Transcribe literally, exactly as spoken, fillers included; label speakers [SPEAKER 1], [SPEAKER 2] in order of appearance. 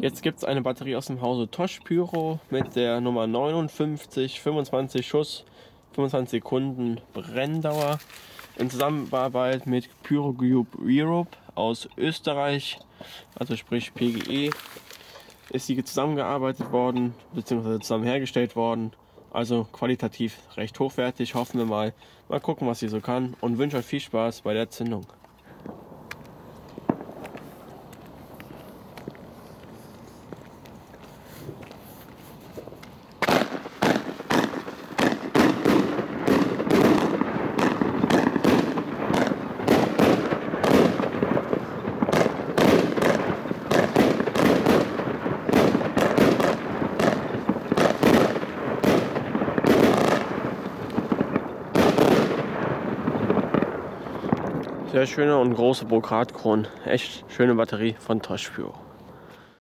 [SPEAKER 1] Jetzt gibt es eine Batterie aus dem Hause Tosh Pyro mit der Nummer neunundfünfzig, fünfundzwanzig Schuss, fünfundzwanzig Sekunden Brenndauer. In Zusammenarbeit mit Pyro Group Europe aus Österreich, also sprich P G E, ist sie zusammengearbeitet worden bzw. zusammen hergestellt worden. Also qualitativ recht hochwertig, hoffen wir mal. Mal gucken, was sie so kann, und wünsche euch viel Spaß bei der Zündung. Sehr schöne und große Brokatkronen. Echt schöne Batterie von Tosh Pyro.